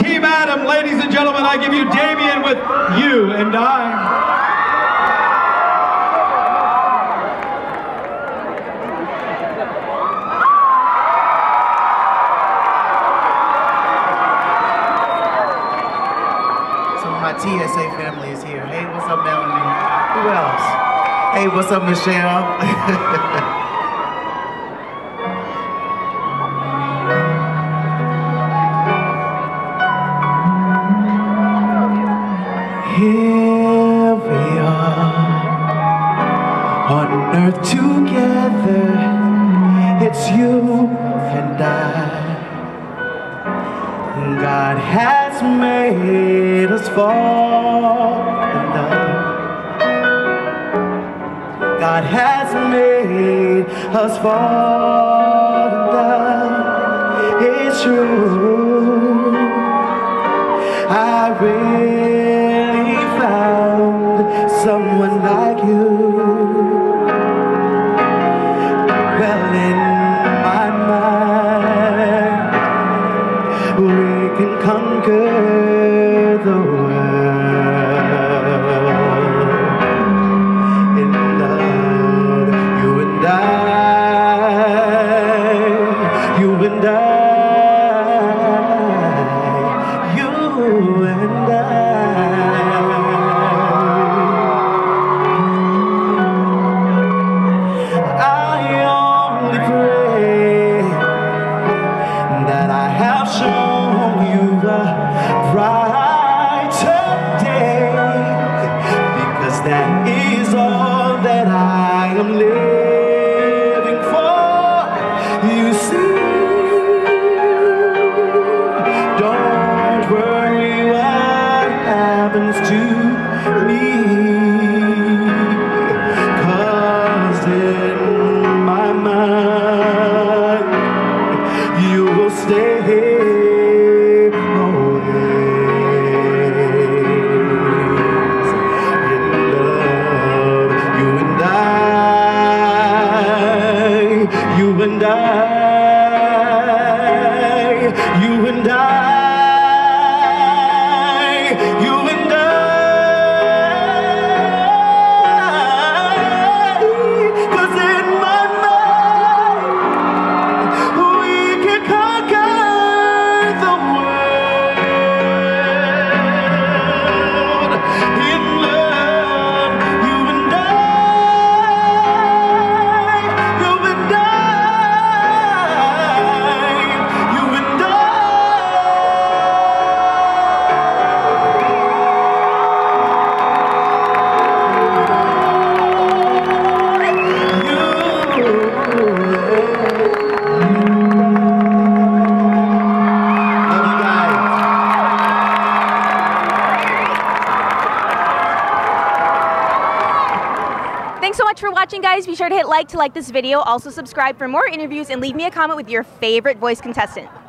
Team Adam, ladies and gentlemen, I give you Damien with You and I. TSA family is here. Hey, what's up, Melanie? Who else? Hey, what's up, Michelle? Here we are on earth together. It's you and I. God has made us fall in love. God has made us fall in love. It's true. I really found someone like you. Well, in my mind, we can conquer the world. In love, you and I, you and I. Guys, be sure to hit like to like this video. Also subscribe for more interviews and leave me a comment with your favorite voice contestant.